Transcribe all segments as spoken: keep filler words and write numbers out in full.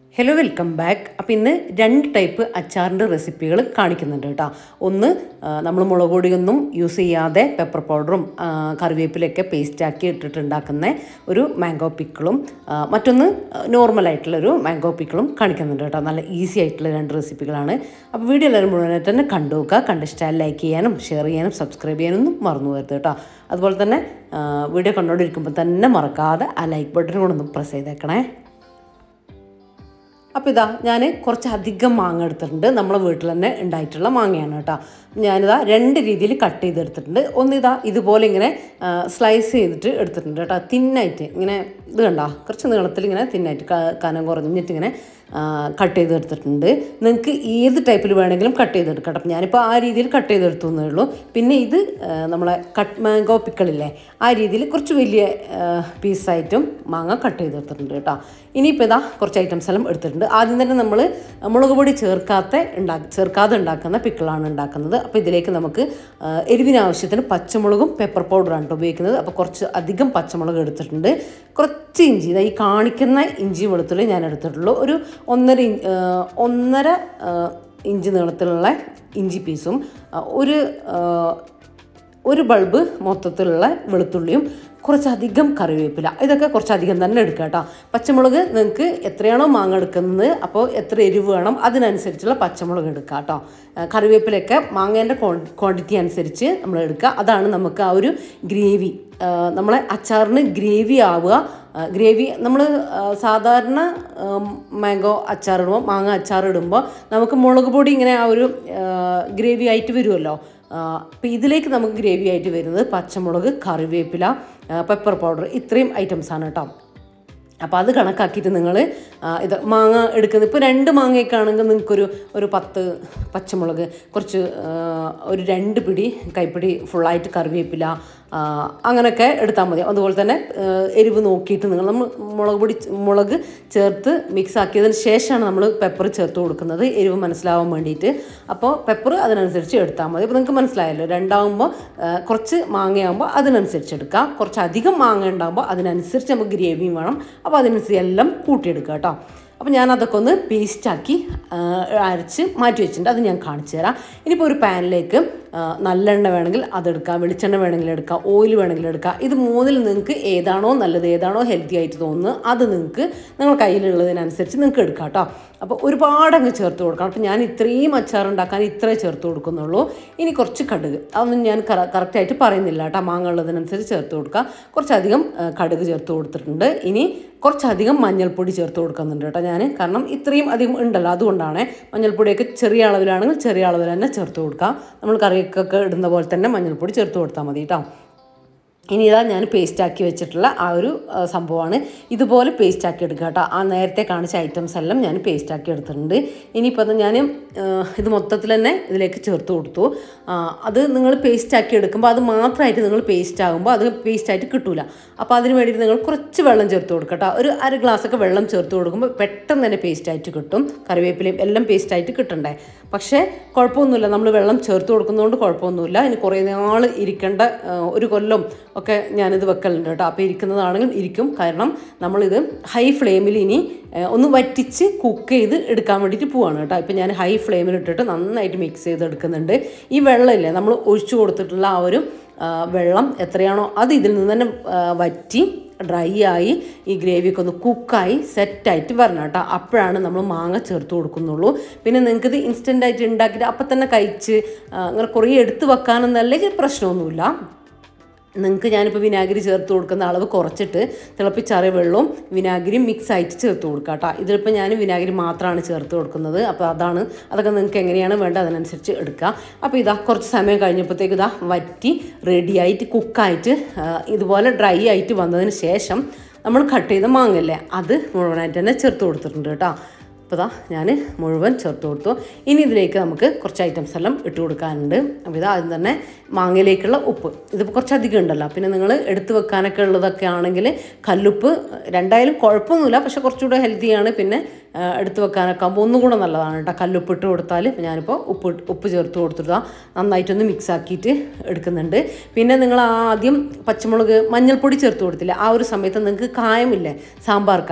Hello welcome back. അപ്പോൾ ഇന്ന് രണ്ട് ടൈപ്പ് അച്ചാറിൻ്റെ റെസിപ്പികൾ കാണിക്കുന്നുണ്ട് കേട്ടോ. ഒന്ന് നമ്മൾ മുളക് പൊടിയൊന്നും യൂസ് ചെയ്യാതെ പെപ്പർ പൗഡറും കറിവേപ്പിലൊക്കെ പേസ്റ്റാക്കി ഇട്ടിട്ടുണ്ടാക്കുന്ന ഒരു മാംഗോ പിക്കിളും, മറ്റൊന്ന് നോർമലായിട്ടുള്ളൊരു മാംഗോ പിക്കിളും കാണിക്കുന്നുണ്ട് കേട്ടോ. നല്ല ഈസി ആയിട്ടുള്ള രണ്ട് റെസിപ്പികളാണ്. അപ്പോൾ വീഡിയോ എല്ലാവരും മുഴുവനായിട്ട് തന്നെ കണ്ടു നോക്കുക. കണ്ടിഷ്ടാൽ ലൈക്ക് ചെയ്യാനും ഷെയർ ചെയ്യാനും സബ്സ്ക്രൈബ് ചെയ്യാനൊന്നും മറന്നു പോകരുത് കേട്ടോ. അതുപോലെ തന്നെ വീഡിയോ കണ്ടുകൊണ്ടിരിക്കുമ്പോൾ തന്നെ മറക്കാതെ ആ ലൈക്ക് ബട്ടൺ കൂടെ ഒന്ന് പ്രസ് ചെയ്തേക്കണേ. അപ്പോൾ ഇതാ ഞാൻ കുറച്ച് അധികം മാങ്ങ എടുത്തിട്ടുണ്ട്. നമ്മളെ വീട്ടിൽ തന്നെ ഉണ്ടായിട്ടുള്ള മാങ്ങയാണ് കേട്ടോ. ഞാനിതാ രണ്ട് രീതിയിൽ കട്ട് ചെയ്തെടുത്തിട്ടുണ്ട്. ഒന്നിതാ ഇതുപോലെ ഇങ്ങനെ സ്ലൈസ് ചെയ്തിട്ട് എടുത്തിട്ടുണ്ട് കേട്ടോ. തിന്നായിട്ട് ഇങ്ങനെ ഇത് കണ്ടോ, കുറച്ച് നീളത്തിൽ ഇങ്ങനെ തിന്നായിട്ട് കനം കുറഞ്ഞിട്ട് ഇങ്ങനെ കട്ട് ചെയ്തെടുത്തിട്ടുണ്ട്. നിങ്ങൾക്ക് ഏത് ടൈപ്പിൽ വേണമെങ്കിലും കട്ട് ചെയ്തെടുക്കാം. അപ്പം ഞാനിപ്പോൾ ആ രീതിയിൽ കട്ട് ചെയ്തെടുത്തു എന്നേ ഉള്ളൂ. പിന്നെ ഇത് നമ്മളെ കട്ട് മാംഗോ പിക്കിളില്ലേ, ആ രീതിയിൽ കുറച്ച് വലിയ പീസായിട്ടും മാങ്ങ കട്ട് ചെയ്തെടുത്തിട്ടുണ്ട് കേട്ടോ. ഇനിയിപ്പോൾ ഇതാ കുറച്ച് ഐറ്റംസ് എല്ലാം എടുത്തിട്ടുണ്ട്. ആദ്യം തന്നെ നമ്മൾ മുളക് പൊടി ചേർക്കാത്ത ഉണ്ടാ ചേർക്കാതെ ഉണ്ടാക്കുന്ന പിക്കിളാണ് ഉണ്ടാക്കുന്നത്. അപ്പോൾ ഇതിലേക്ക് നമുക്ക് എരിവിനാവശ്യത്തിന് പച്ചമുളകും പെപ്പർ പൗഡറാണ് കേട്ടോ ഉപയോഗിക്കുന്നത്. അപ്പോൾ കുറച്ച് അധികം പച്ചമുളക് എടുത്തിട്ടുണ്ട്. കുറച്ച് ഇഞ്ചി, ഇതാ ഈ കാണിക്കുന്ന ഇഞ്ചി വെളുത്തുള്ളി ഞാൻ എടുത്തിട്ടുള്ളൂ. ഒരു ഒന്നര ഒന്നര ഇഞ്ച് നീളത്തിലുള്ള ഇഞ്ചി പീസും ഒരു ഒരു ബൾബ് മൊത്തത്തിലുള്ള വെളുത്തുള്ളിയും കുറച്ചധികം കറിവേപ്പില, ഇതൊക്കെ കുറച്ചധികം തന്നെ എടുക്കുക കേട്ടോ. പച്ചമുളക് നിങ്ങൾക്ക് എത്രയാണോ മാങ്ങ എടുക്കുന്നത് അപ്പോൾ എത്ര എരിവ് വേണം അതിനനുസരിച്ചുള്ള പച്ചമുളക് എടുക്കുക കേട്ടോ. കറിവേപ്പിലൊക്കെ മാങ്ങേൻ്റെ ക്വാണ്ടിറ്റി അനുസരിച്ച് നമ്മൾ എടുക്കുക. അതാണ് നമുക്ക് ആ ഒരു ഗ്രേവി, നമ്മളെ അച്ചാറിന് ഗ്രേവി ആവുക. ഗ്രേവി നമ്മൾ സാധാരണ മാംഗോ അച്ചാറിടുമ്പോൾ മാങ്ങ അച്ചാറിടുമ്പോൾ നമുക്ക് മുളക് പൊടി ഇങ്ങനെ ആ ഒരു ഗ്രേവി ആയിട്ട് വരുമല്ലോ. അപ്പോൾ ഇതിലേക്ക് നമുക്ക് ഗ്രേവി ആയിട്ട് വരുന്നത് പച്ചമുളക്, കറിവേപ്പില, പെപ്പർ പൗഡർ, ഇത്രയും ഐറ്റംസാണ് കേട്ടോ. അപ്പോൾ അത് കണക്കാക്കിയിട്ട് നിങ്ങൾ ഇത് മാങ്ങ എടുക്കുന്നത്, ഇപ്പോൾ രണ്ട് മാങ്ങയൊക്കെ ആണെങ്കിൽ നിങ്ങൾക്കൊരു ഒരു പത്ത് പച്ചമുളക്, കുറച്ച് ഒരു രണ്ട് പിടി കൈപ്പിടി ഫുള്ളായിട്ട് കറിവേപ്പില, അങ്ങനെയൊക്കെ എടുത്താൽ മതി. അതുപോലെ തന്നെ എരിവ് നോക്കിയിട്ട് നിങ്ങൾ നമ്മൾ മുളക് പൊടി മുളക് ചേർത്ത് മിക്സ് ആക്കിയതിന് ശേഷമാണ് നമ്മൾ പെപ്പർ ചേർത്ത് കൊടുക്കുന്നത്, എരിവ് മനസ്സിലാവാൻ വേണ്ടിയിട്ട്. അപ്പോൾ പെപ്പർ അതിനനുസരിച്ച് എടുത്താൽ മതി. അപ്പോൾ നിങ്ങൾക്ക് മനസ്സിലായല്ലോ, രണ്ടാകുമ്പോൾ കുറച്ച് മാങ്ങയാകുമ്പോൾ അതിനനുസരിച്ച് എടുക്കുക, കുറച്ച് അധികം മാങ്ങ ഉണ്ടാകുമ്പോൾ അതിനനുസരിച്ച് നമുക്ക് ഗ്രേവിയും വേണം. അപ്പോൾ അതിനനുസരിച്ച് എല്ലാം കൂട്ടിയെടുക്കുക കേട്ടോ. അപ്പോൾ ഞാനതൊക്കെ ഒന്ന് പേസ്റ്റാക്കി അരച്ച് മാറ്റി വെച്ചിട്ടുണ്ട്. അത് ഞാൻ കാണിച്ചു തരാം. ഇനിയിപ്പോൾ ഒരു പാനിലേക്ക് നല്ലെണ്ണ വേണമെങ്കിൽ അതെടുക്കാം, വെളിച്ചെണ്ണ വേണമെങ്കിൽ എടുക്കാം, ഓയിൽ വേണമെങ്കിൽ എടുക്കാം. ഇത് മൂന്നിൽ നിങ്ങൾക്ക് ഏതാണോ നല്ലത്, ഏതാണോ ഹെൽത്തി ആയിട്ട് തോന്നുന്നത് അത് നിങ്ങൾക്ക് നിങ്ങൾ കയ്യിലുള്ളതിനനുസരിച്ച് നിങ്ങൾക്ക് എടുക്കാം കേട്ടോ. അപ്പോൾ ഒരുപാട് അങ്ങ് ചേർത്ത് കൊടുക്കണം. അപ്പോൾ ഞാൻ ഇത്രയും അച്ചാറുണ്ടാക്കാൻ ഇത്രേ ചേർത്ത് കൊടുക്കുന്നുള്ളൂ. ഇനി കുറച്ച് കടുക്, അതൊന്നും ഞാൻ കറ കറക്റ്റായിട്ട് പറയുന്നില്ല കേട്ടോ. മാങ്ങ ഉള്ളതിനനുസരിച്ച് ചേർത്ത് കൊടുക്കുക. കുറച്ചധികം കടുക് ചേർത്ത് കൊടുത്തിട്ടുണ്ട്. ഇനി കുറച്ചധികം മഞ്ഞൾപ്പൊടി ചേർത്ത് കൊടുക്കുന്നുണ്ട് കേട്ടോ ഞാൻ, കാരണം ഇത്രയും അധികം ഉണ്ടല്ലോ, അതുകൊണ്ടാണ്. മഞ്ഞൾപ്പൊടിയൊക്കെ ചെറിയ അളവിലാണെങ്കിൽ ചെറിയ അളവിൽ തന്നെ ചേർത്ത് കൊടുക്കുക. നമ്മൾ കറിയൊക്കെ ഇടുന്ന പോലെ തന്നെ മഞ്ഞൾപ്പൊടി ചേർത്ത് കൊടുത്താൽ മതി കേട്ടോ. ഇനി ഇതാ ഞാൻ പേസ്റ്റാക്കി വെച്ചിട്ടുള്ള ആ ഒരു സംഭവമാണ്. ഇതുപോലെ പേസ്റ്റാക്കി എടുക്കുക കേട്ടോ. ആ നേരത്തെ കാണിച്ച ഐറ്റംസ് എല്ലാം ഞാൻ പേസ്റ്റാക്കി എടുത്തിട്ടുണ്ട്. ഇനിയിപ്പോൾ ഞാൻ ഇത് മൊത്തത്തിൽ തന്നെ ഇതിലേക്ക് ചേർത്ത് കൊടുത്തു. അത് നിങ്ങൾ പേസ്റ്റാക്കി എടുക്കുമ്പോൾ അത് മാത്രമായിട്ട് നിങ്ങൾ പേസ്റ്റ് ആകുമ്പോൾ അത് പേസ്റ്റായിട്ട് കിട്ടില്ല. അപ്പോൾ അതിന് വേണ്ടിയിട്ട് നിങ്ങൾ കുറച്ച് വെള്ളം ചേർത്ത് കൊടുക്കുക കേട്ടോ. ഒരു അര ഗ്ലാസ്സൊക്കെ വെള്ളം ചേർത്ത് കൊടുക്കുമ്പോൾ പെട്ടെന്ന് തന്നെ പേസ്റ്റായിട്ട് കിട്ടും. കറിവേപ്പിലയും എല്ലാം പേസ്റ്റായിട്ട് കിട്ടണ്ടേ. പക്ഷേ കുഴപ്പമൊന്നുമില്ല, നമ്മൾ വെള്ളം ചേർത്ത് കൊടുക്കുന്നതുകൊണ്ട് കുഴപ്പമൊന്നുമില്ല. ഇനി കുറേ നാൾ ഇരിക്കേണ്ട, ഒരു കൊല്ലം ഒക്കെ ഞാനിത് വെക്കലുണ്ട് കേട്ടോ. അപ്പോൾ ഇരിക്കുന്നതാണെങ്കിൽ ഇരിക്കും. കാരണം നമ്മളിത് ഹൈ ഫ്ലെയിമിൽ ഇനി ഒന്ന് വറ്റിച്ച് കുക്ക് ചെയ്ത് എടുക്കാൻ വേണ്ടിയിട്ട് പോവാണ് കേട്ടോ. ഇപ്പം ഞാൻ ഹൈ ഫ്ലെയിമിൽ ഇട്ടിട്ട് നന്നായിട്ട് മിക്സ് ചെയ്ത് എടുക്കുന്നുണ്ട്. ഈ വെള്ളമില്ലേ നമ്മൾ ഒഴിച്ചു കൊടുത്തിട്ടുള്ള ആ ഒരു വെള്ളം എത്രയാണോ അത് ഇതിൽ നിന്ന് തന്നെ വറ്റി ഡ്രൈ ആയി ഈ ഗ്രേവിയൊക്കെ ഒന്ന് കുക്കായി സെറ്റായിട്ട് വരണം കേട്ടോ. അപ്പോഴാണ് നമ്മൾ മാങ്ങ ചേർത്ത് കൊടുക്കുന്നുള്ളൂ. പിന്നെ നിങ്ങൾക്കിത് ഇൻസ്റ്റൻ്റായിട്ട് ഉണ്ടാക്കിയിട്ട് അപ്പം തന്നെ കഴിച്ച് അങ്ങനെ കുറേ എടുത്ത് വെക്കാനെന്നല്ലെങ്കിൽ പ്രശ്നമൊന്നുമില്ല. നിങ്ങൾക്ക് ഞാനിപ്പോൾ വിനാഗിരി ചേർത്ത് കൊടുക്കുന്ന അളവ് കുറച്ചിട്ട് തിളപ്പിച്ചാറിയ വെള്ളവും വിനാഗിരിയും മിക്സ് ആയിട്ട് ചേർത്ത് കൊടുക്കുക കേട്ടോ. ഇതിലിപ്പോൾ ഞാൻ വിനാഗിരി മാത്രമാണ് ചേർത്ത് കൊടുക്കുന്നത്. അപ്പോൾ അതാണ്, അതൊക്കെ നിങ്ങൾക്ക് എങ്ങനെയാണ് വേണ്ടത് അതിനനുസരിച്ച് എടുക്കുക. അപ്പോൾ ഇതാ കുറച്ച് സമയം കഴിഞ്ഞപ്പോഴത്തേക്ക് ഇതാ വറ്റി റെഡിയായിട്ട് കുക്കായിട്ട് ഇതുപോലെ ഡ്രൈ ആയിട്ട് വന്നതിന് ശേഷം നമ്മൾ കട്ട് ചെയ്ത മാങ്ങല്ലേ അത് മുഴുവനായിട്ട് തന്നെ ചേർത്ത് കൊടുത്തിട്ടുണ്ട് കേട്ടോ. അപ്പോൾ ഇതാ ഞാൻ മുഴുവൻ ചേർത്ത് കൊടുത്തു. ഇനി ഇതിലേക്ക് നമുക്ക് കുറച്ച് ഐറ്റംസ് എല്ലാം ഇട്ട് കൊടുക്കാനുണ്ട്. അപ്പോൾ ഇത് ആദ്യം തന്നെ മാങ്ങയിലേക്കുള്ള ഉപ്പ്, ഇതിപ്പോൾ കുറച്ചധികം ഉണ്ടല്ലോ. പിന്നെ നിങ്ങൾ എടുത്ത് വെക്കാനൊക്കെ ഉള്ളതൊക്കെ ആണെങ്കിൽ കല്ലുപ്പ് രണ്ടായാലും കുഴപ്പമൊന്നുമില്ല, പക്ഷേ കുറച്ചുകൂടെ ഹെൽത്തിയാണ്. പിന്നെ എടുത്ത് വെക്കാനൊക്കെ ആകുമ്പോൾ ഒന്നും കൂടെ നല്ലതാണ് കേട്ടോ കല്ലുപ്പ് ഇട്ട് കൊടുത്താൽ. ഞാനിപ്പോൾ ഉപ്പ് ഉപ്പ് ചേർത്ത് കൊടുത്തിട്ട് നന്നായിട്ടൊന്ന് മിക്സ് ആക്കിയിട്ട് എടുക്കുന്നുണ്ട്. പിന്നെ നിങ്ങൾ ആദ്യം പച്ചമുളക് മഞ്ഞൾപ്പൊടി ചേർത്ത് കൊടുത്തില്ല, ആ ഒരു സമയത്ത് നിങ്ങൾക്ക് കായമില്ലേ, സാമ്പാർ കായം,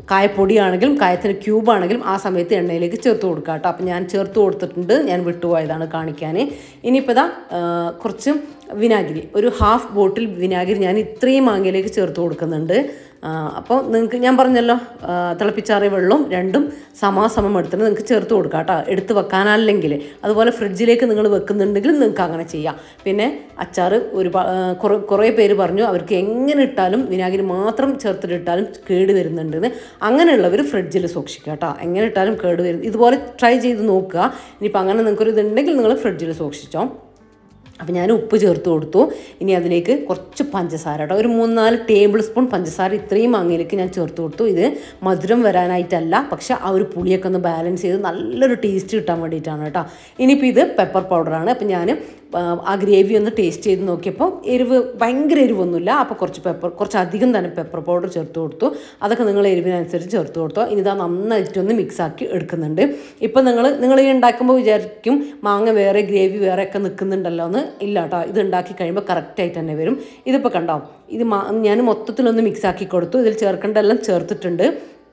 കായപ്പൊടിയാണെങ്കിലും കായത്തിൻ്റെ ക്യൂബാണെങ്കിലും ആ സമയത്ത് എണ്ണയിലേക്ക് ചേർത്ത് കൊടുക്കുക കേട്ടോ. അപ്പോൾ ഞാൻ ചേർത്ത് കൊടുത്തിട്ടുണ്ട്, ഞാൻ വിട്ടുപോയതാണ് കാണിക്കാൻ. ഇനിയിപ്പോൾ ഇതാ കുറച്ച് വിനാഗിരി, ഒരു ഹാഫ് ബോട്ടിൽ വിനാഗിരി ഞാൻ ഇത്രയും മാങ്ങയിലേക്ക് ചേർത്ത് കൊടുക്കുന്നുണ്ട്. അപ്പോൾ നിങ്ങൾക്ക് ഞാൻ പറഞ്ഞല്ലോ തിളപ്പിച്ചാറിയ വെള്ളവും രണ്ടും സമാസമം എടുത്തിട്ട് നിങ്ങൾക്ക് ചേർത്ത് കൊടുക്കാം കേട്ടോ, എടുത്ത് വെക്കാനല്ലെങ്കിൽ. അതുപോലെ ഫ്രിഡ്ജിലേക്ക് നിങ്ങൾ വെക്കുന്നുണ്ടെങ്കിൽ നിങ്ങൾക്ക് അങ്ങനെ ചെയ്യാം. പിന്നെ അച്ചാർ ഒരു കുറേ കുറേ പേര് പറഞ്ഞു അവർക്ക് എങ്ങനെ ഇട്ടാലും വിനാഗിരി മാത്രം ചേർത്തിട്ടിട്ടാലും കേട് വരുന്നുണ്ടെന്ന്. അങ്ങനെയുള്ളവർ ഫ്രിഡ്ജിൽ സൂക്ഷിക്കുക കേട്ടോ, എങ്ങനെ ഇട്ടാലും കേട് വരും. ഇതുപോലെ ട്രൈ ചെയ്ത് നോക്കുക. ഇനിയിപ്പോൾ അങ്ങനെ നിങ്ങൾക്കൊരു ഇതുണ്ടെങ്കിൽ നിങ്ങൾ ഫ്രിഡ്ജിൽ സൂക്ഷിച്ചോ. അപ്പോൾ ഞാൻ ഉപ്പ് ചേർത്ത് കൊടുത്തു. ഇനി അതിലേക്ക് കുറച്ച് പഞ്ചസാര കേട്ടോ, ഒരു മൂന്ന് നാല് ടേബിൾ സ്പൂൺ പഞ്ചസാര ഇത്രയും മാങ്ങയിലേക്ക് ഞാൻ ചേർത്ത് കൊടുത്തു. ഇത് മധുരം വരാനായിട്ടല്ല, പക്ഷേ ആ ഒരു പുളിയൊക്കെ ഒന്ന് ബാലൻസ് ചെയ്ത് നല്ലൊരു ടേസ്റ്റ് കിട്ടാൻ വേണ്ടിയിട്ടാണ് കേട്ടോ. ഇനിയിപ്പോൾ ഇത് പെപ്പർ പൗഡറാണ്. അപ്പോൾ ഞാൻ ആ ഗ്രേവി ഒന്ന് ടേസ്റ്റ് ചെയ്ത് നോക്കിയപ്പോൾ എരിവ് ഭയങ്കര എരിവൊന്നുമില്ല. അപ്പോൾ കുറച്ച് പെപ്പർ കുറച്ച് അധികം തന്നെ പെപ്പർ പൗഡർ ചേർത്ത് കൊടുത്തു. അതൊക്കെ നിങ്ങൾ എരിവിനനുസരിച്ച് ചേർത്ത് കൊടുത്തോ. ഇനി ഇതാ നന്നായിട്ടൊന്ന് മിക്സാക്കി എടുക്കുന്നുണ്ട്. ഇപ്പം നിങ്ങൾ നിങ്ങൾ ഈ ഉണ്ടാക്കുമ്പോൾ വിചാരിക്കും മാങ്ങ വേറെ ഗ്രേവി വേറെ ഒക്കെ നിൽക്കുന്നുണ്ടല്ലോ എന്ന്. ഇല്ല കേട്ടോ, ഇത് ഉണ്ടാക്കി കഴിയുമ്പോൾ കറക്റ്റായിട്ട് തന്നെ വരും. ഇതിപ്പോൾ കണ്ടോ, ഇത് മാ ഞാൻ മൊത്തത്തിലൊന്ന് മിക്സാക്കി കൊടുത്തു. ഇതിൽ ചേർക്കേണ്ട എല്ലാം ചേർത്തിട്ടുണ്ട്.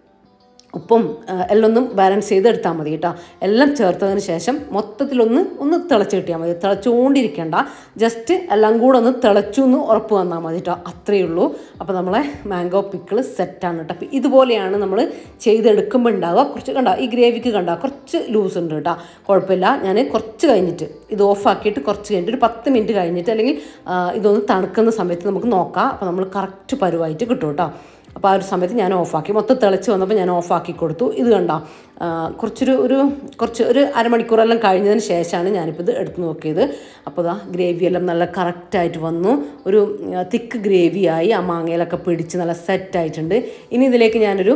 ഉപ്പും എല്ലാം ഒന്നും ബാലൻസ് ചെയ്ത് എടുത്താൽ മതി കേട്ടോ. എല്ലാം ചേർത്തതിന് ശേഷം മൊത്തത്തിലൊന്ന് ഒന്ന് തിളച്ച് കിട്ടിയാൽ മതി, തിളച്ചുകൊണ്ടിരിക്കേണ്ട. ജസ്റ്റ് എല്ലാം കൂടെ ഒന്ന് തിളച്ചു എന്ന് ഉറപ്പ് വന്നാൽ മതി കേട്ടോ, അത്രയേ ഉള്ളൂ. അപ്പോൾ നമ്മളെ മാംഗോ പിക്കിൾ സെറ്റാണ് കേട്ടോ. അപ്പോൾ ഇതുപോലെയാണ് നമ്മൾ ചെയ്തെടുക്കുമ്പോൾ ഉണ്ടാവുക. കുറച്ച് കണ്ട ഈ ഗ്രേവിക്ക് കണ്ട കുറച്ച് ലൂസ് ഉണ്ട് കേട്ടോ, കുഴപ്പമില്ല. ഞാൻ കുറച്ച് കഴിഞ്ഞിട്ട് ഇത് ഓഫാക്കിയിട്ട് കുറച്ച് കഴിഞ്ഞിട്ട് ഒരു പത്ത് മിനിറ്റ് കഴിഞ്ഞിട്ട് അല്ലെങ്കിൽ ഇതൊന്ന് തണുക്കുന്ന സമയത്ത് നമുക്ക് നോക്കാം. അപ്പോൾ നമ്മൾ കറക്റ്റ് പരുവായിട്ട് കിട്ടും കേട്ടോ. അപ്പോൾ ആ ഒരു സമയത്ത് ഞാൻ ഓഫാക്കി, മൊത്തം തിളച്ച് വന്നപ്പോൾ ഞാൻ ഓഫാക്കി കൊടുത്തു. ഇത് കണ്ടോ, കുറച്ചൊരു ഒരു കുറച്ച് ഒരു അരമണിക്കൂറെല്ലാം കഴിഞ്ഞതിന് ശേഷമാണ് ഞാനിപ്പോൾ ഇത് എടുത്ത് നോക്കിയത്. അപ്പോൾ ഇതാ ഗ്രേവിയെല്ലാം നല്ല കറക്റ്റായിട്ട് വന്നു, ഒരു തിക്ക് ഗ്രേവിയായി, ആ മാങ്ങയിലൊക്കെ പിടിച്ച് നല്ല സെറ്റായിട്ടുണ്ട്. ഇനി ഇതിലേക്ക് ഞാനൊരു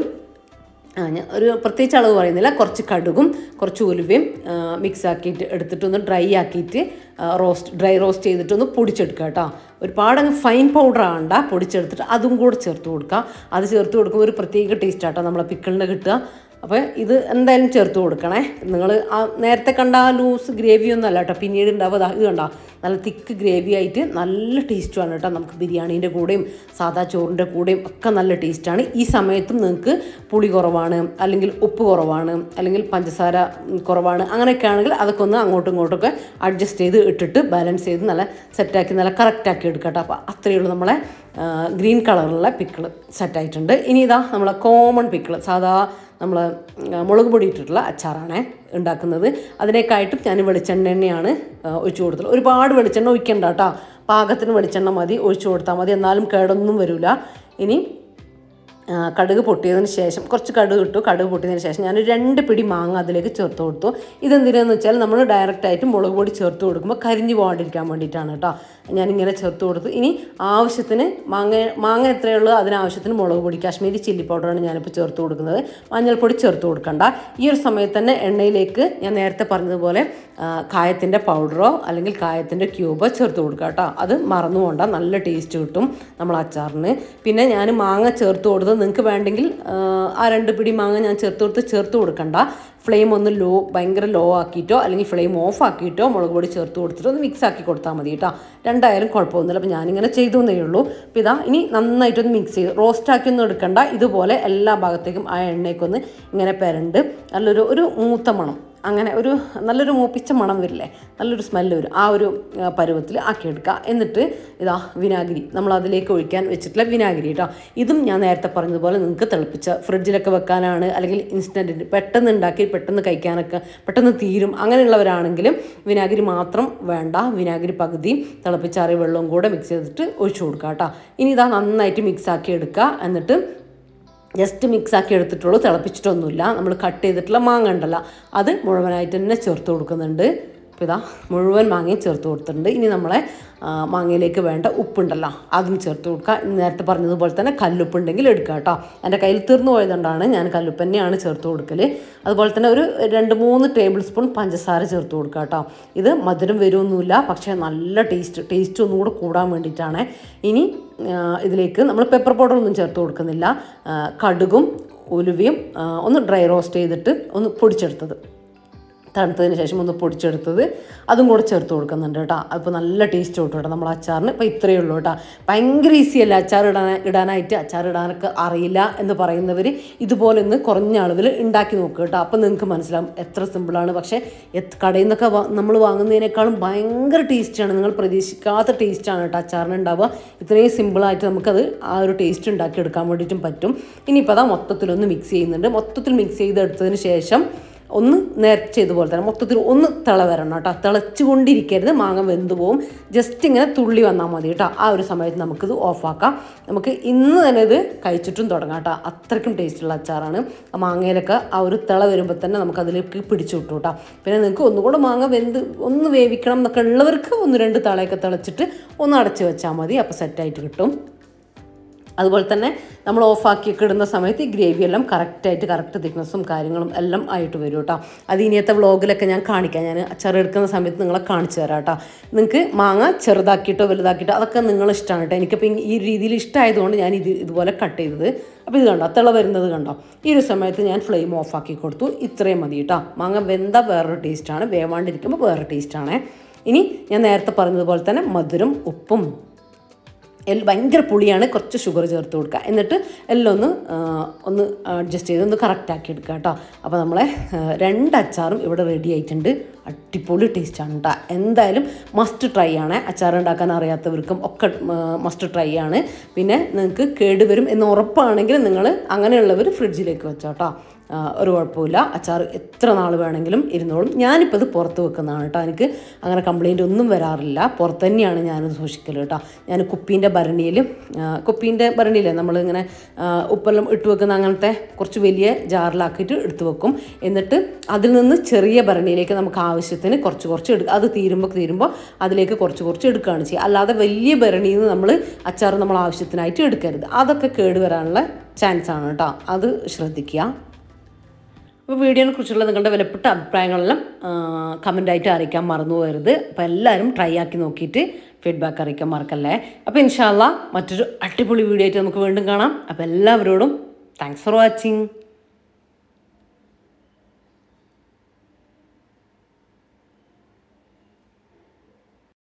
ആ ഞാൻ ഒരു പ്രത്യേകിച്ച് അളവ് പറയുന്നില്ല, കുറച്ച് കടുകും കുറച്ച് ഉലുവയും മിക്സ് ആക്കിയിട്ട് എടുത്തിട്ടൊന്ന് ഡ്രൈ ആക്കിയിട്ട് റോസ്റ്റ് ഡ്രൈ റോസ്റ്റ് ചെയ്തിട്ടൊന്ന് പൊടിച്ചെടുക്കുക കേട്ടോ. ഒരുപാട് അങ്ങ് ഫൈൻ പൗഡർ ആണ്ട, പൊടിച്ചെടുത്തിട്ട് അതും കൂടെ ചേർത്ത് കൊടുക്കുക. അത് ചേർത്ത് കൊടുക്കുമ്പോൾ ഒരു പ്രത്യേക ടേസ്റ്റ് ആട്ടോ നമ്മളെ പിക്കിളിൻ്റെ കിട്ടുക. അപ്പോൾ ഇത് എന്തായാലും ചേർത്ത് കൊടുക്കണേ. നിങ്ങൾ ആ നേരത്തെ കണ്ട ആ ലൂസ് ഗ്രേവിയൊന്നും അല്ല കേട്ടോ, പിന്നീട് ഉണ്ടാവുക ഇത് കണ്ടോ നല്ല തിക്ക് ഗ്രേവി ആയിട്ട് നല്ല ടേസ്റ്റുമാണ് കേട്ടോ. നമുക്ക് ബിരിയാണീൻ്റെ കൂടെയും സാദാ ചോറിൻ്റെ കൂടെയും ഒക്കെ നല്ല ടേസ്റ്റാണ്. ഈ സമയത്തും നിങ്ങൾക്ക് പുളി കുറവാണ്, അല്ലെങ്കിൽ ഉപ്പ് കുറവാണ്, അല്ലെങ്കിൽ പഞ്ചസാര കുറവാണ്, അങ്ങനെയൊക്കെ ആണെങ്കിൽ അതൊക്കെ ഒന്ന് അങ്ങോട്ടും ഇങ്ങോട്ടൊക്കെ അഡ്ജസ്റ്റ് ചെയ്ത് ഇട്ടിട്ട് ബാലൻസ് ചെയ്ത് നല്ല സെറ്റാക്കി നല്ല കറക്റ്റാക്കി എടുക്കാം കേട്ടോ. അപ്പോൾ അത്രയേ ഉള്ളൂ നമ്മളെ ഗ്രീൻ കളറുള്ള പിക്കിൾ സെറ്റായിട്ടുണ്ട്. ഇനി ഇതാ നമ്മളെ കോമൺ പിക്കിൾ സാധാ നമ്മൾ മുളക് പൊടി ഇട്ടിട്ടുള്ള അച്ചാറാണ് ഉണ്ടാക്കുന്നത്. അതിനേക്കായിട്ടും ഞാൻ വെളിച്ചെണ്ണ എണ്ണയാണ് ഒഴിച്ചു കൊടുത്തത്. ഒരുപാട് വെളിച്ചെണ്ണ ഒഴിക്കണ്ട കേട്ടോ, പാകത്തിന് വെളിച്ചെണ്ണ മതി, ഒഴിച്ചു കൊടുത്താൽ മതി, എന്നാലും കേടൊന്നും വരില്ല. ഇനി കടുക് പൊട്ടിയതിന് ശേഷം കുറച്ച് കടുക് ഇട്ടു. കടുക് പൊട്ടിയതിന് ശേഷം ഞാൻ രണ്ട് പിടി മാങ്ങ അതിലേക്ക് ചേർത്ത് കൊടുത്തു. ഇതെന്തിനാന്ന് വെച്ചാൽ നമ്മൾ ഡയറക്റ്റായിട്ട് മുളക് പൊടി ചേർത്ത് കൊടുക്കുമ്പോൾ കരിഞ്ഞു പോകാണ്ടിരിക്കാൻ വേണ്ടിയിട്ടാണ് കേട്ടോ ഞാനിങ്ങനെ ചേർത്ത് കൊടുത്തു. ഇനി ആവശ്യത്തിന് മാങ്ങ മാങ്ങ എത്രയുള്ളൂ അതിനാവശ്യത്തിന് മുളക് പൊടി കാശ്മീരി ചില്ലി പൗഡറാണ് ഞാനിപ്പോൾ ചേർത്ത് കൊടുക്കുന്നത്. മഞ്ഞൾപ്പൊടി ചേർത്ത് കൊടുക്കണ്ട. ഈ ഒരു സമയത്ത് തന്നെ എണ്ണയിലേക്ക് ഞാൻ നേരത്തെ പറഞ്ഞതുപോലെ കായത്തിൻ്റെ പൗഡറോ അല്ലെങ്കിൽ കായത്തിൻ്റെ ക്യൂബോ ചേർത്ത് കൊടുക്കുക കേട്ടോ. അത് മറന്നു പോകണ്ട, നല്ല ടേസ്റ്റ് കിട്ടും നമ്മൾ അച്ചാറിന്. പിന്നെ ഞാൻ മാങ്ങ ചേർത്ത് കൊടുത്ത് നിങ്ങൾക്ക് വേണ്ടെങ്കിൽ ആ രണ്ട് പിടി മാങ്ങ ഞാൻ ചേർത്ത് കൊടുത്ത് ചേർത്ത് കൊടുക്കണ്ട. ഫ്ലെയിം ഒന്ന് ലോ ഭയങ്കര ലോ ആക്കിയിട്ടോ അല്ലെങ്കിൽ ഫ്ലെയിം ഓഫ് ആക്കിയിട്ടോ മുളക് പൊടി ചേർത്ത് കൊടുത്തിട്ടോ ഒന്ന് മിക്സ് ആക്കി കൊടുത്താൽ മതി കേട്ടോ. രണ്ടായാലും കുഴപ്പമൊന്നുമില്ല. അപ്പോൾ ഞാനിങ്ങനെ ചെയ്തു എന്നേ ഉള്ളൂ. അപ്പോൾ ഇതാ ഇനി നന്നായിട്ടൊന്ന് മിക്സ് ചെയ്ത് റോസ്റ്റാക്കിയൊന്നും എടുക്കണ്ട. ഇതുപോലെ എല്ലാ ഭാഗത്തേക്കും ആ എണ്ണയ്ക്കൊന്ന് ഇങ്ങനെ പെരണ്ട് നല്ലൊരു ഒരു മൂത്ത മണം, അങ്ങനെ ഒരു നല്ലൊരു മൂപ്പിച്ച മണം വരില്ലേ, നല്ലൊരു സ്മെല്ല് വരും. ആ ഒരു പരുവത്തിൽ ആക്കിയെടുക്കുക. എന്നിട്ട് ഇതാ വിനാഗിരി നമ്മൾ അതിലേക്ക് ഒഴിക്കാൻ വെച്ചിട്ടുള്ള വിനാഗിരി കേട്ടോ. ഇതും ഞാൻ നേരത്തെ പറഞ്ഞതുപോലെ നിങ്ങൾക്ക് തിളപ്പിച്ച ഫ്രിഡ്ജിലൊക്കെ വെക്കാനാണ്, അല്ലെങ്കിൽ ഇൻസ്റ്റൻറ്റ് പെട്ടെന്ന് ഉണ്ടാക്കി പെട്ടെന്ന് കഴിക്കാനൊക്കെ പെട്ടെന്ന് തീരും അങ്ങനെയുള്ളവരാണെങ്കിലും വിനാഗിരി മാത്രം വേണ്ട, വിനാഗിരി പകുതി തിളപ്പിച്ചാറിയ വെള്ളവും കൂടെ മിക്സ് ചെയ്തിട്ട് ഒഴിച്ചു കൊടുക്കുക കേട്ടോ. ഇനി ഇതാ നന്നായിട്ട് മിക്സ് ആക്കി എടുക്കുക. എന്നിട്ട് ജസ്റ്റ് മിക്സാക്കി എടുത്തിട്ടുള്ളൂ, തിളപ്പിച്ചിട്ടൊന്നുമില്ല. നമ്മൾ കട്ട് ചെയ്തിട്ടുള്ള മാങ്ങ ഉണ്ടല്ലോ അത് മുഴുവനായിട്ട് തന്നെ ചേർത്ത് കൊടുക്കുന്നുണ്ട്. അപ്പോൾ ഇതാ മുഴുവൻ മാങ്ങയും ചേർത്ത് കൊടുത്തിട്ടുണ്ട്. ഇനി നമ്മളെ മാങ്ങയിലേക്ക് വേണ്ട ഉപ്പുണ്ടല്ലോ അതും ചേർത്ത് കൊടുക്കുക. നേരത്തെ പറഞ്ഞതുപോലെ തന്നെ കല്ലുപ്പുണ്ടെങ്കിൽ എടുക്കുക കേട്ടോ. എൻ്റെ കയ്യിൽ തീർന്നു പോയതുകൊണ്ടാണ് ഞാൻ കല്ലുപ്പ് തന്നെയാണ് ചേർത്ത് കൊടുക്കൽ. അതുപോലെ തന്നെ ഒരു രണ്ട് മൂന്ന് ടേബിൾ സ്പൂൺ പഞ്ചസാര ചേർത്ത് കൊടുക്കുക കേട്ടോ. ഇത് മധുരം വരുമൊന്നുമില്ല, പക്ഷേ നല്ല ടേസ്റ്റ് ടേസ്റ്റ് ഒന്നും കൂടെ കൂടാൻ വേണ്ടിയിട്ടാണ്. ഇനി ഇതിലേക്ക് നമ്മൾ പെപ്പർ പൗഡർ ഒന്നും ചേർത്ത് കൊടുക്കുന്നില്ല. കടുകും ഉലുവയും ഒന്ന് ഡ്രൈ റോസ്റ്റ് ചെയ്തിട്ട് ഒന്ന് പൊടിച്ചെടുത്തത് തണുത്തതിന് ശേഷം ഒന്ന് പൊടിച്ചെടുത്തത് അതും കൂടെ ചേർത്ത് കൊടുക്കുന്നുണ്ട് കേട്ടോ. അപ്പോൾ നല്ല ടേസ്റ്റ് കിട്ടും കേട്ടോ നമ്മൾ അച്ചാറിന്. ഇപ്പോൾ ഇത്രയേ ഉള്ളൂ കേട്ടോ. ഭയങ്കര ഈസിയല്ല അച്ചാർ ഇടാൻ ഇടാനായിട്ട്. അച്ചാർ ഇടാനൊക്കെ അറിയില്ല എന്ന് പറയുന്നവർ ഇതുപോലെ ഒന്ന് കുറഞ്ഞ അളവിൽ ഉണ്ടാക്കി നോക്കുക കേട്ടോ. അപ്പോൾ നിങ്ങൾക്ക് മനസ്സിലാവും എത്ര സിമ്പിളാണ്. പക്ഷേ കടയിൽ നിന്നൊക്കെ നമ്മൾ വാങ്ങുന്നതിനേക്കാളും ഭയങ്കര ടേസ്റ്റാണ്. നിങ്ങൾ പ്രതീക്ഷിക്കാത്ത ടേസ്റ്റാണ് കേട്ടോ അച്ചാറിന് ഉണ്ടാവുക. ഇത്രയും സിമ്പിളായിട്ട് നമുക്കത് ആ ഒരു ടേസ്റ്റ് ഉണ്ടാക്കി എടുക്കാൻ വേണ്ടിയിട്ടും പറ്റും. ഇനിയിപ്പോൾ അതാ മൊത്തത്തിലൊന്ന് മിക്സ് ചെയ്യുന്നുണ്ട്. മൊത്തത്തിൽ മിക്സ് ചെയ്തെടുത്തതിന് ശേഷം ഒന്ന് നേരത്തെ ചെയ്തുപോലെ തന്നെ മൊത്തത്തിൽ ഒന്ന് തിള വരണം കേട്ടോ. തിളച്ചു കൊണ്ടിരിക്കരുത്, മാങ്ങ വെന്ത് പോവും. ജസ്റ്റ് ഇങ്ങനെ തുള്ളി വന്നാൽ മതി കേട്ടോ. ആ ഒരു സമയത്ത് നമുക്കിത് ഓഫാക്കാം. നമുക്ക് ഇന്ന് തന്നെ ഇത് കഴിച്ചിട്ടും തുടങ്ങാം കേട്ടോ. അത്രയ്ക്കും ടേസ്റ്റുള്ള അച്ചാറാണ്. ആ മാങ്ങയിലൊക്കെ ആ ഒരു തിള വരുമ്പോൾ തന്നെ നമുക്കതിലേക്ക് പിടിച്ചു കിട്ടും കേട്ടോ. പിന്നെ നിങ്ങൾക്ക് ഒന്നുകൂടെ മാങ്ങ വെന്ത് ഒന്ന് വേവിക്കണം എന്നൊക്കെ ഉള്ളവർക്ക് ഒന്ന് രണ്ട് തളയൊക്കെ തിളച്ചിട്ട് ഒന്ന് അടച്ച് വെച്ചാൽ മതി. അപ്പോൾ സെറ്റായിട്ട് കിട്ടും. അതുപോലെ തന്നെ നമ്മൾ ഓഫാക്കിയൊക്കെ ഇടുന്ന സമയത്ത് ഈ ഗ്രേവി എല്ലാം കറക്റ്റായിട്ട് കറക്റ്റ് തിക്നെസ്സും കാര്യങ്ങളും എല്ലാം ആയിട്ട് വരും കേട്ടോ. അത് ഇനിയത്തെ വ്ളോഗിലൊക്കെ ഞാൻ കാണിക്കാം. ഞാൻ അച്ചാർ എടുക്കുന്ന സമയത്ത് നിങ്ങളെ കാണിച്ചു തരാം കേട്ടോ. നിങ്ങൾക്ക് മാങ്ങ ചെറുതാക്കിയിട്ടോ വലുതാക്കിയിട്ടോ അതൊക്കെ നിങ്ങളെ ഇഷ്ടമാണ് കേട്ടോ. എനിക്കപ്പോൾ ഈ രീതിയിൽ ഇഷ്ടമായതുകൊണ്ട് ഞാൻ ഇത് ഇതുപോലെ കട്ട് ചെയ്തത്. അപ്പോൾ ഇത് കണ്ടോ തിള വരുന്നത് കണ്ടോ. ഈ ഒരു സമയത്ത് ഞാൻ ഫ്ലെയിം ഓഫാക്കി കൊടുത്തു. ഇത്രയും മതി കേട്ടോ. മാങ്ങ വെന്ത വേറൊരു ടേസ്റ്റാണ്, വേവാണ്ടിരിക്കുമ്പോൾ വേറൊരു ടേസ്റ്റാണ്. ഇനി ഞാൻ നേരത്തെ പറഞ്ഞതുപോലെ തന്നെ മധുരം ഉപ്പും എല്ലാം ഭയങ്കര പുളിയാണ്, കുറച്ച് ഷുഗർ ചേർത്ത് കൊടുക്കുക. എന്നിട്ട് എല്ലാം ഒന്ന് ഒന്ന് അഡ്ജസ്റ്റ് ചെയ്ത് ഒന്ന് കറക്റ്റാക്കി എടുക്കുക കേട്ടോ. അപ്പോൾ നമ്മളെ രണ്ട് അച്ചാറും ഇവിടെ റെഡി ആയിട്ടുണ്ട്. അടിപൊളി ടേസ്റ്റാണ് കേട്ടോ. എന്തായാലും മസ്റ്റ് ട്രൈ ആണ്. അച്ചാർ ഉണ്ടാക്കാൻ അറിയാത്തവർക്കും ഒക്കെ മസ്റ്റ് ട്രൈ ആണ്. പിന്നെ നിങ്ങൾക്ക് കേടുവരും എന്ന് ഉറപ്പാണെങ്കിൽ നിങ്ങൾ അങ്ങനെയുള്ളവർ ഫ്രിഡ്ജിലേക്ക് വെച്ചോ കേട്ടോ. ഒരു കുഴപ്പമില്ല. അച്ചാർ എത്ര നാൾ വേണമെങ്കിലും ഇരുന്നോളും. ഞാനിപ്പോൾ ഇത് പുറത്ത് വെക്കുന്നതാണ് കേട്ടോ. എനിക്ക് അങ്ങനെ കംപ്ലയിൻ്റ് ഒന്നും വരാറില്ല. പുറത്ത് തന്നെയാണ് ഞാനത് സൂക്ഷിക്കൽ കേട്ടോ. ഞാൻ കുപ്പീൻ്റെ ഭരണിയിൽ കുപ്പീൻ്റെ ഭരണിയില്ലേ നമ്മളിങ്ങനെ ഉപ്പെല്ലാം ഇട്ട് വെക്കുന്ന അങ്ങനത്തെ കുറച്ച് വലിയ ജാറിലാക്കിയിട്ട് എടുത്ത് വെക്കും. എന്നിട്ട് അതിൽ നിന്ന് ചെറിയ ഭരണിയിലേക്ക് നമുക്ക് ആവശ്യത്തിന് കുറച്ച് കുറച്ച് എടുക്കുക. അത് തീരുമ്പോൾ തീരുമ്പോൾ അതിലേക്ക് കുറച്ച് കുറച്ച് എടുക്കുകയാണ് ചെയ്യുക. അല്ലാതെ വലിയ ഭരണിയിൽ നിന്ന് നമ്മൾ അച്ചാർ നമ്മൾ ആവശ്യത്തിനായിട്ട് എടുക്കരുത്. അതൊക്കെ കേടുവരാനുള്ള ചാൻസാണ് കേട്ടോ. അത് ശ്രദ്ധിക്കുക. അപ്പോൾ വീഡിയോനെ കുറിച്ചുള്ള നിങ്ങളുടെ വിലപ്പെട്ട അഭിപ്രായങ്ങളെല്ലാം കമൻ്റായിട്ട് അറിയിക്കാൻ മറന്നു പോകരുത്. അപ്പോൾ എല്ലാവരും ട്രൈ ആക്കി നോക്കിയിട്ട് ഫീഡ്ബാക്ക് അറിയിക്കാൻ മറക്കല്ലേ. അപ്പോൾ ഇൻഷാ അല്ലാഹ് മറ്റൊരു അടിപൊളി വീഡിയോ ആയിട്ട് നമുക്ക് വീണ്ടും കാണാം. അപ്പോൾ എല്ലാവരോടും താങ്ക്സ് ഫോർ വാച്ചിങ്.